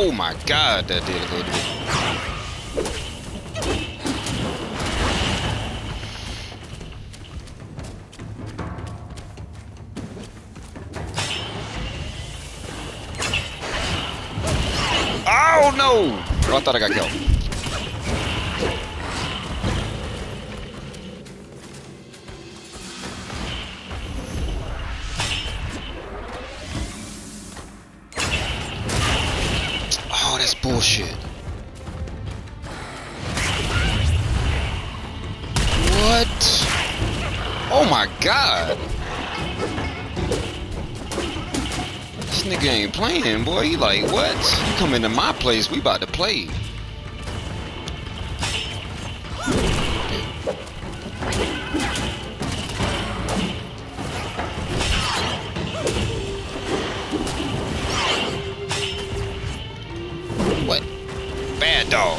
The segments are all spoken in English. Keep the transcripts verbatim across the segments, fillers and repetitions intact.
Oh my god, that did a little bit. Oh no! Oh, I thought I got killed. Oh, that's bullshit. What? Oh my god. This nigga ain't playing, boy. He like, what? You come into my place, we about to play. What? Bad dog.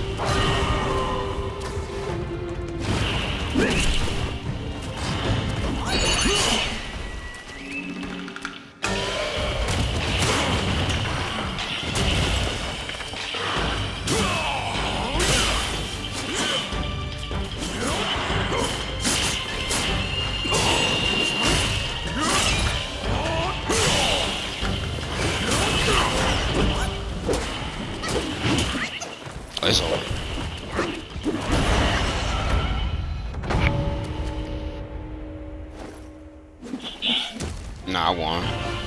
It's over. Nah, I won.